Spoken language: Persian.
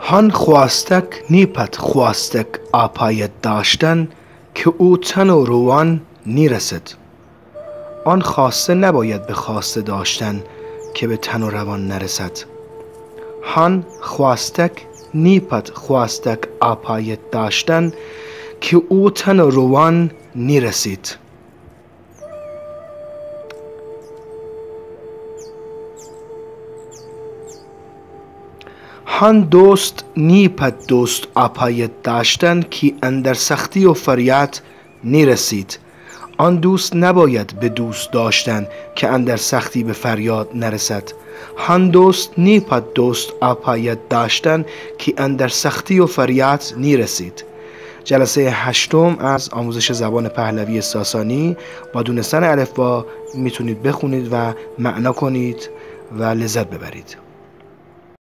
هان خواستک نیپت خواستک آپایت داشتن که او تن و روان نیرسد. آن خواسته نباید به خواسته داشتن که به تن و روان نرسد. هان خواستک نیپت خواستک آپایت داشتن که او تن و روان نیرسید. هان دوست نیپت دوست آپایت داشتن که اندر سختی و فریاد نیرسید. آن دوست نباید به دوست داشتن که اندر سختی به فریاد نرسد. هان دوست نیپت دوست آپایت داشتن که اندر سختی و فریاد نیرسید. جلسه 8 از آموزش زبان پهلوی ساسانی با دونستن الفبا میتونید بخونید و معنا کنید و لذت ببرید.